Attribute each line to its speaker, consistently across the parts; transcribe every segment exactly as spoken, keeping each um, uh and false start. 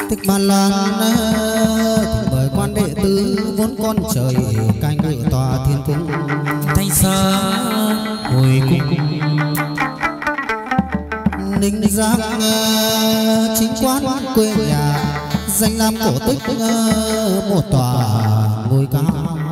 Speaker 1: Thích Ba Lan thỉnh mời quan đệ tử vốn con trời cai ngự tòa thiên cung
Speaker 2: thanh xa hồi cung
Speaker 1: Ninh Giang chính quán quê nhà danh lam cổ tích một tòa ngôi cao.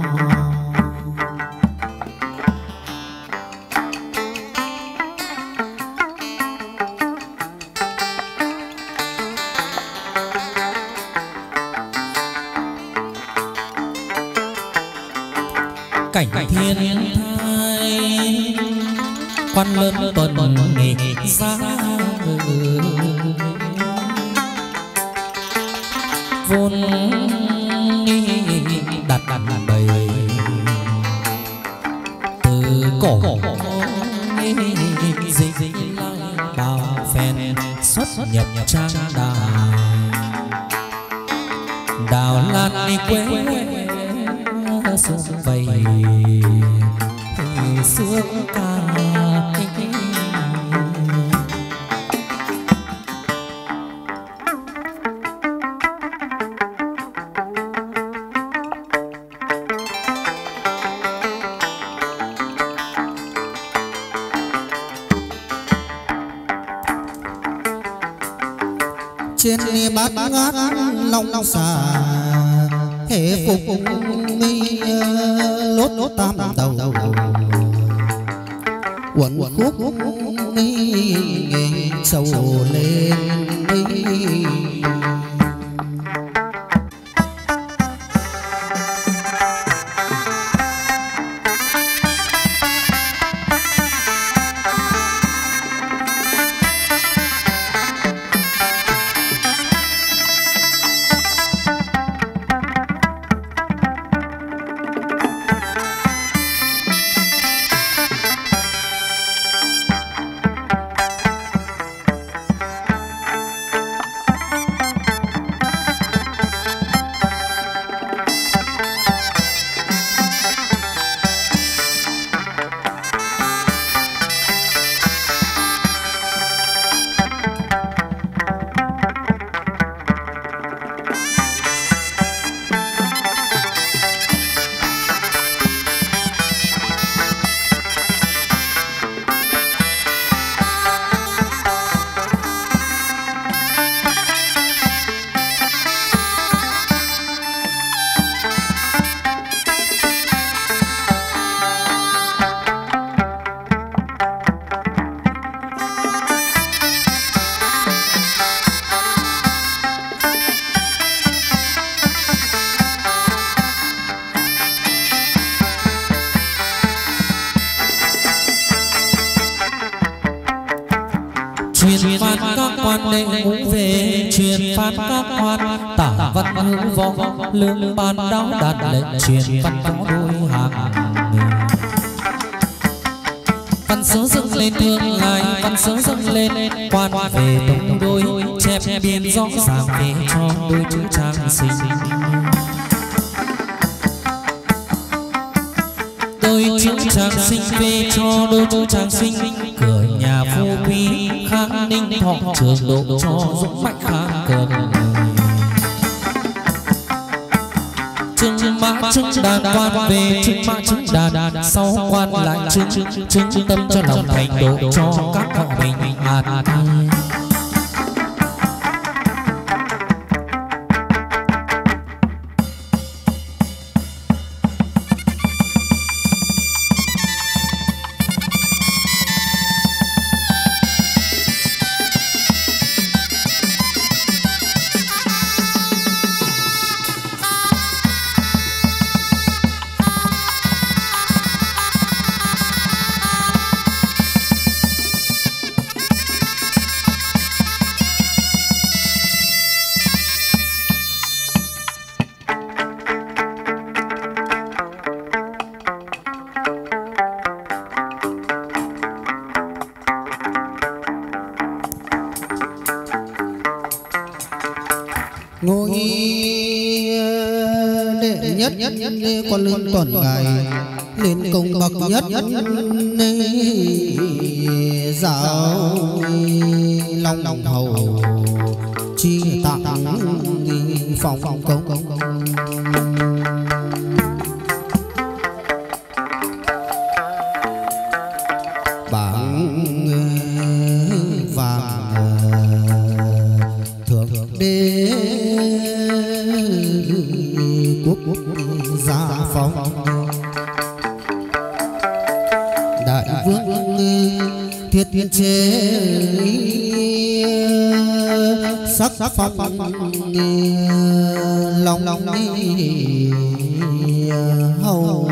Speaker 2: cảnh thiên thai quan lớn tuần nghịch giá vốn đặt đặt bầy từ cổ dịch bao phen xuất nhập trang đài đào lan đi quê xung vầy sướng ca
Speaker 1: trên bát ngát long xà hệ phục mi lốt lốt tam đầu quẩn khúc mi nghề sầu lên mi.
Speaker 2: truyền phát các quan đệ ngũ về truyền phát các quan tả văn hữu võ lương ban đáo đạt lệnh truyền văn võ đôi hàng văn sớ dâng lên thương lai văn sớ dâng lên quan về tông đôi chép biên rõ ràng về cho đôi chữ trang sinh đôi chữ trang sinh về cho đôi chữ trang sinh cửa nhà phú quý khang ninh thọ trường độ cho dũng mạnh khang cường trưng mã trưng đàn quan về trưng mã trưng đàn sau quan lại trưng trưng tâm cho lòng thành độ cho các họ mình an
Speaker 1: ngôi đệ nhất con lương tuần ngài lên công bậc nhất giáo long hầu chi tặng phòng công bảng vàng thượng đế quốc gia phong đại vương thiết thiên chế sắc phong lòng lòng hầu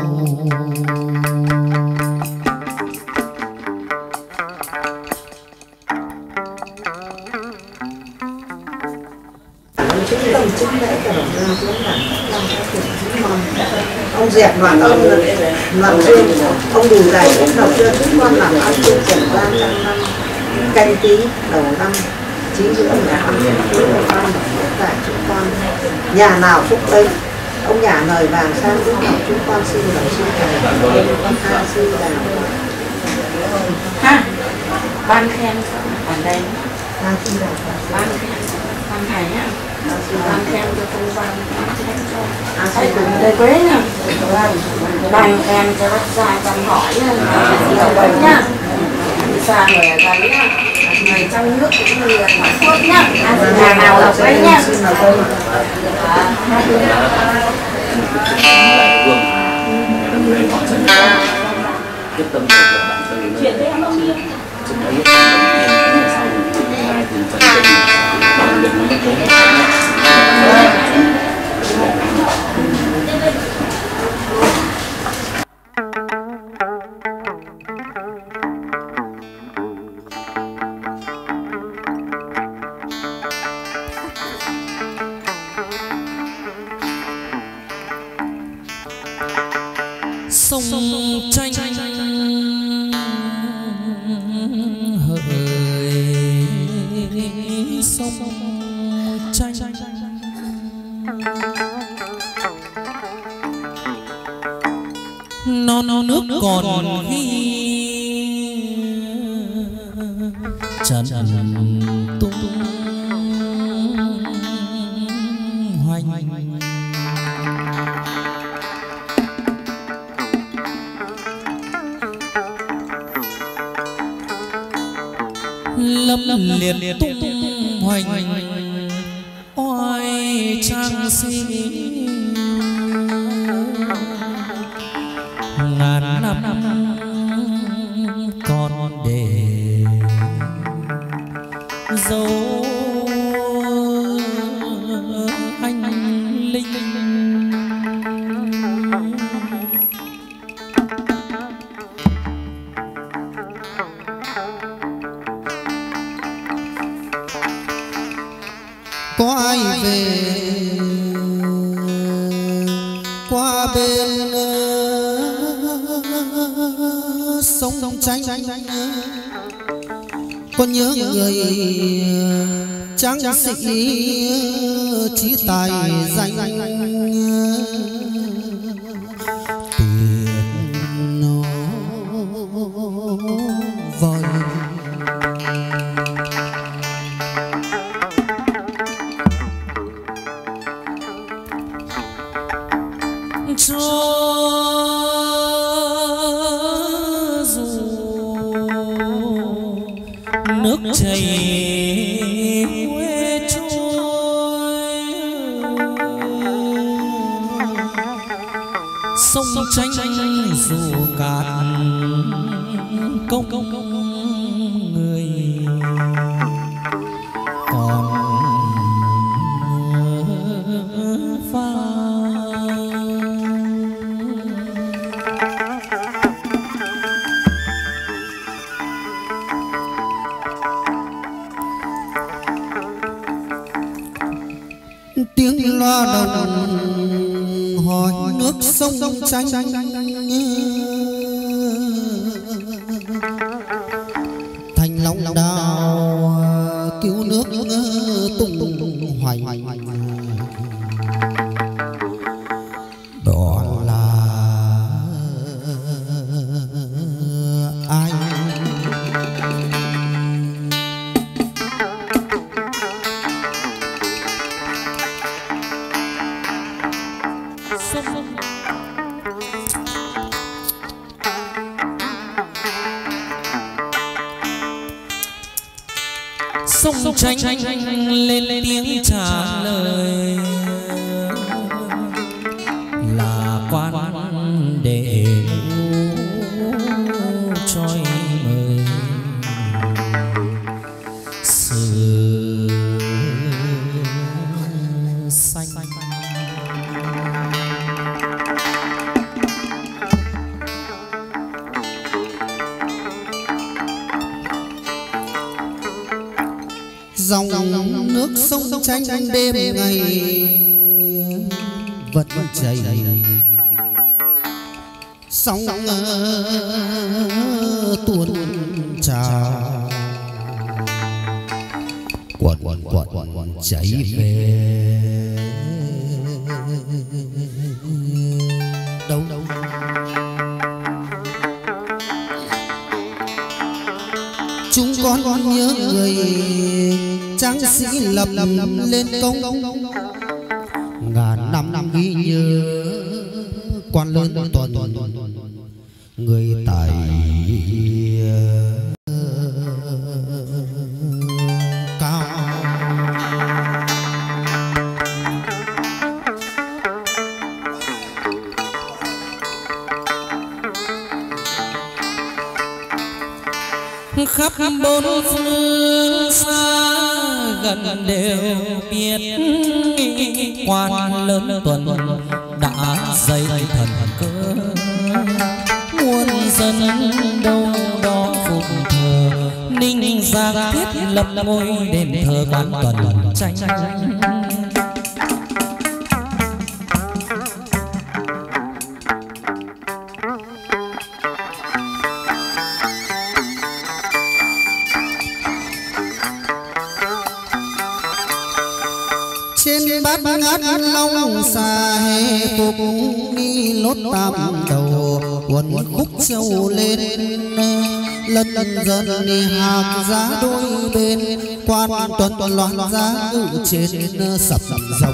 Speaker 3: ông dẹp đoàn ông đoàn dương ông đủ đầy ông đầu chưa chúng con làm ăn chung chuyển ra trong năm canh tí đầu năm chín giữa nhà ăn với một con tại chúng con nhà nào phúc ấy ông nhà lời vàng sang lúc nào chúng con xin lời xin thầy con tha xin đào
Speaker 4: ha ban khen ở đây
Speaker 3: tha xin đào
Speaker 4: ban khen ban thầy nhá ban khen cho cô ban khen cho thầy thầy quế nhá ban khen cho bác gia con hỏi nhá xa người ở đây nhá người trong nước cũng như là ngoại quốc nhá nhà nào là đấy nhá
Speaker 5: quyết tâm của bạn cho đến chuyện đấy ông yêu chúng ta biết rằng sau tương lai thì phần chân bằng được nó tốt
Speaker 2: sông tranh hỡi sông tranh non non nước còn ghi trần tung hoành lâm liệt tung hoành oai trang sĩ ngàn năm còn để dấu anh linh
Speaker 1: có ai về qua bên sông tranh có nhớ người tráng sĩ trí tài danh tiền nó vời cho dù nước chảy quê trôi sông tranh dù cạn công công người còn pha tiếng loa đồng hỏi nước sông tranh thành long đào cứu nước tung hoành đó là ai
Speaker 2: sông tranh lên tiếng trả lời là quan đệ trôi mời sự xanh.
Speaker 1: Dòng nước sông tranh đêm ngày vẫn chảy, sóng tuôn trào quần quần quần quần chảy về đâu đâu. Chúng con nhớ người tráng sĩ lập lên công, ngàn năm năm ghi nhớ quan lớn toàn người tài cao.
Speaker 2: Khắp bốn phương xa gần đều biết quan lớn tuần đã dày thần cơ, muôn dân đâu đó phục thờ Ninh Giang thiết lập ngôi đền thờ quan tuần tranh.
Speaker 1: Trên bát ngát long xà hè phục nghi lốt tam đầu quần khúc châu lên lần lần dần đi hạc giá đôi bên quan tuần loạn giá ngự trên sập dòng.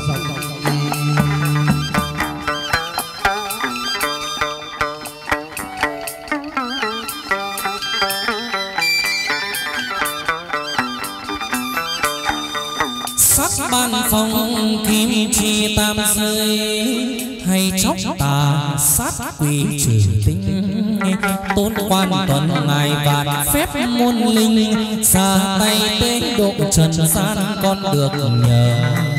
Speaker 2: Ban phong kim chi tam giới hay chóc tà sát quỷ trừ tinh, tôn quan tuần ngài vạn phép muôn linh, xa tay tế độ trần gian con được nhờ.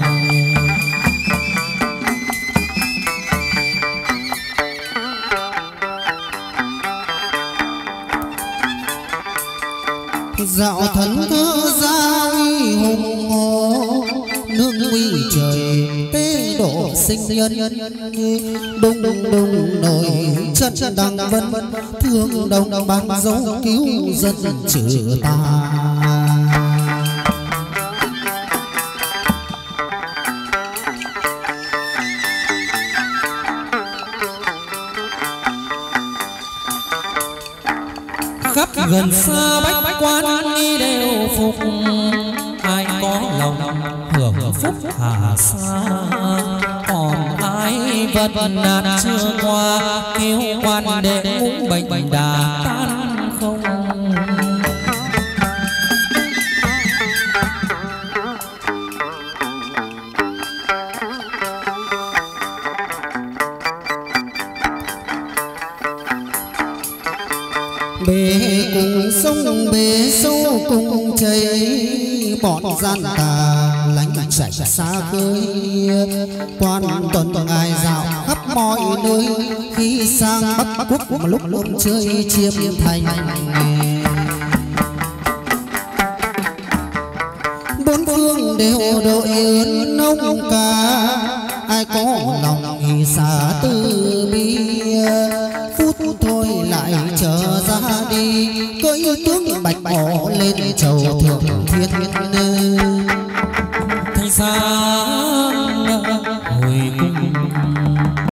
Speaker 1: Dạo thần thơ gia uy hùng hồ, nương uy trời tế độ sinh nhân, đùng đùng đùng nổi chân đằng vân thương đồng ban dấu cứu dân trừ ta.
Speaker 2: Khắp gần xa bách quan đi đều phục, ai có lòng hưởng phúc hà xa, còn ai vẫn nạn chưa qua kêu quan đệ ngũ bệnh đà tan không.
Speaker 1: Bể cùng sông bể sâu cùng chảy, bọn gian tà lánh chạy xa khơi, quan tuần ngài dạo khắp mọi nơi, khi sang Bắc Quốc một lúc lúc chơi chiêm thành. Bốn phương đều đội ơn nông ca, ai có lòng thì xa từ bi, phút thôi lại trở ra đi, cưỡi tướng bạch bỏ lên chầu thượng thiên.
Speaker 2: Thành xa